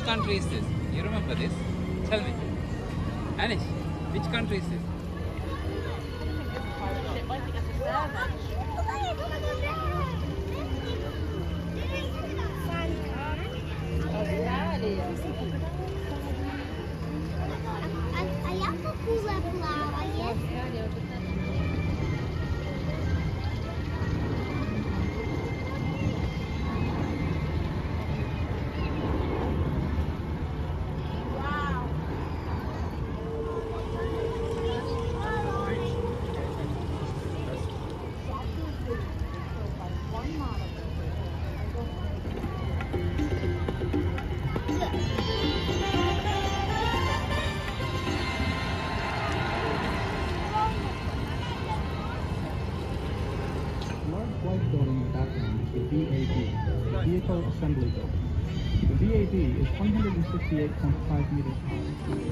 country is this? You remember this? Tell me. Anish, which country is this? White building in the background is the VAB, the Vehicle Assembly Building. The VAB is 168.5 meters high.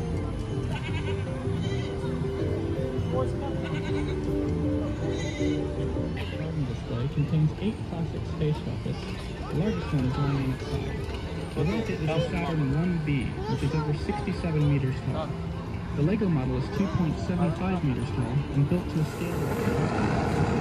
The garden display contains 8 classic space rockets. The largest one is lying on its side. The rocket is a Saturn 1B, which is over 67 meters tall. The LEGO model is 2.75 meters tall and built to a scale of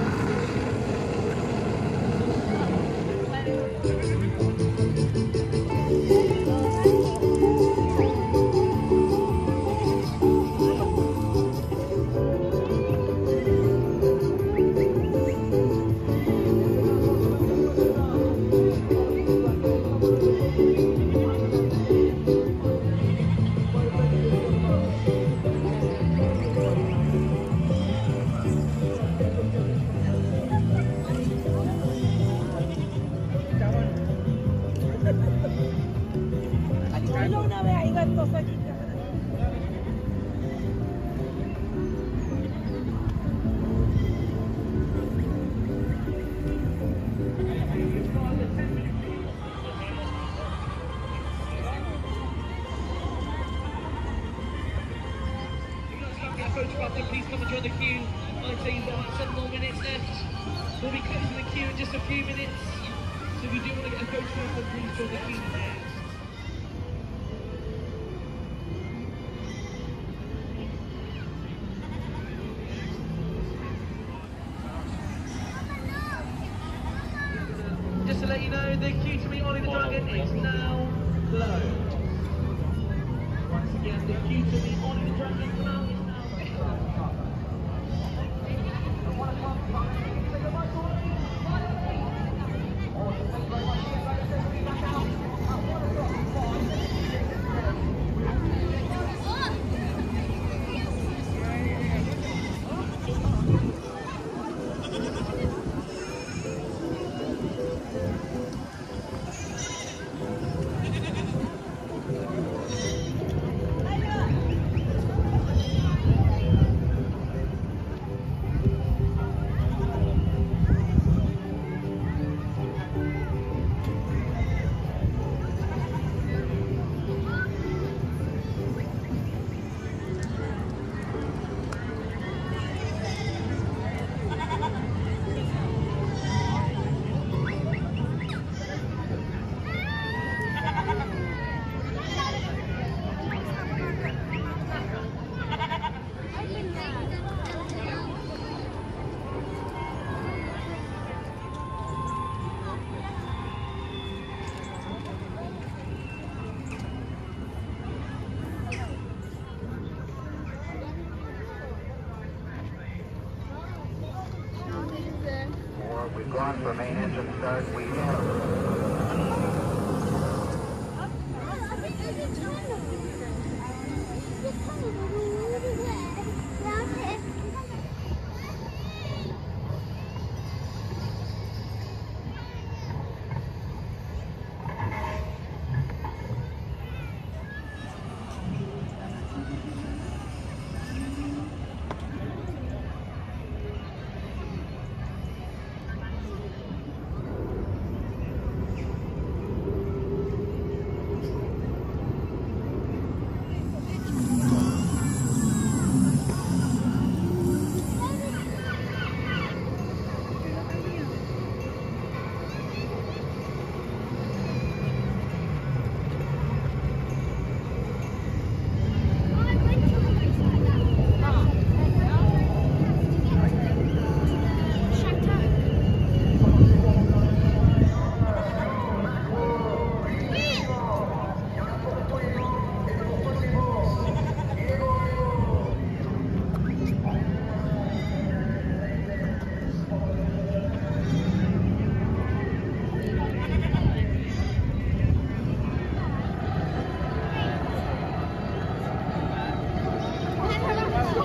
Please come and join the queue. I'd say you've got about 7 more minutes left. We'll be closing the queue in just a few minutes. So if you do want to get a photograph, then please join the queue now. Just to let you know, the queue to meet Ollie the Dragon is now closed. Once again, the queue to meet Ollie the Dragon is now closed. We've gone for main engine start. We have.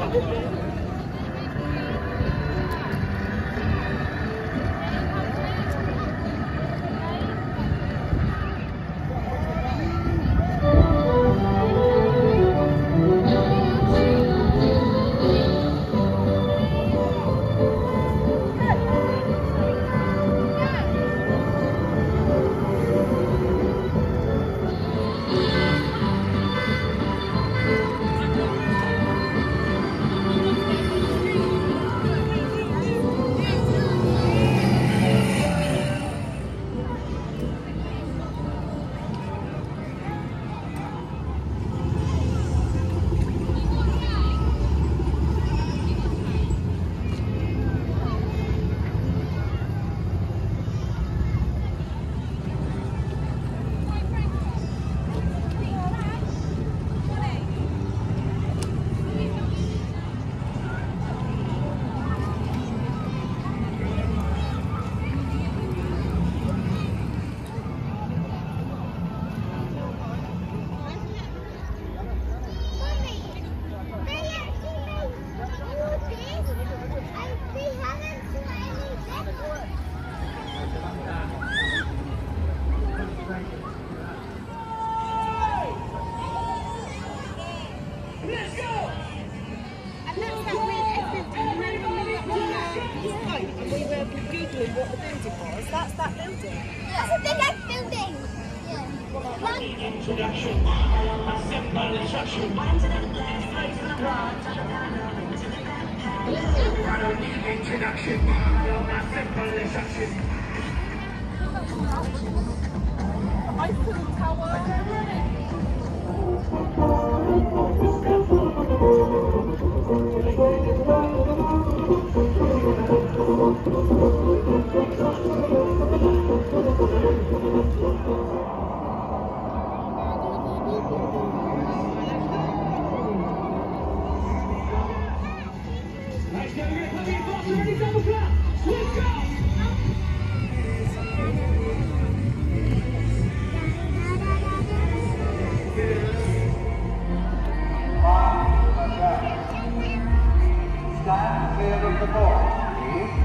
Stand clear of the door, please.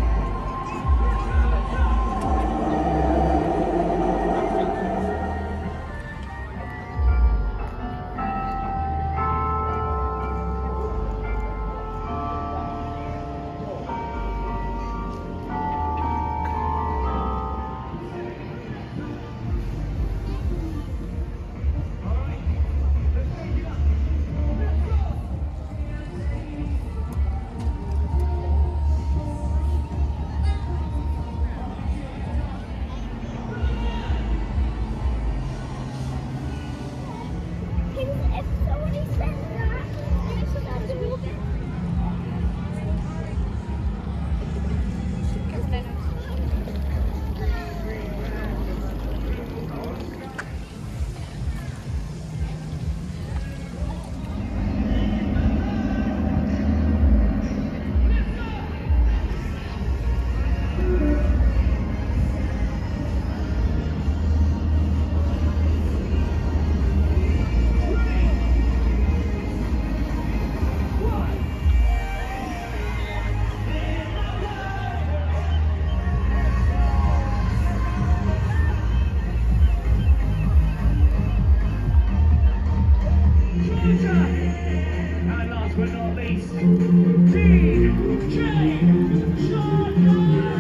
And last but not least, DJ Shotgun!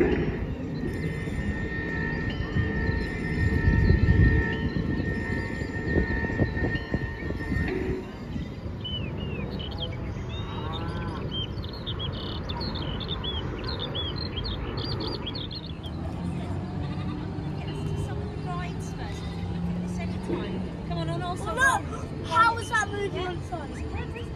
Come on, also. Look! How was that moving on size?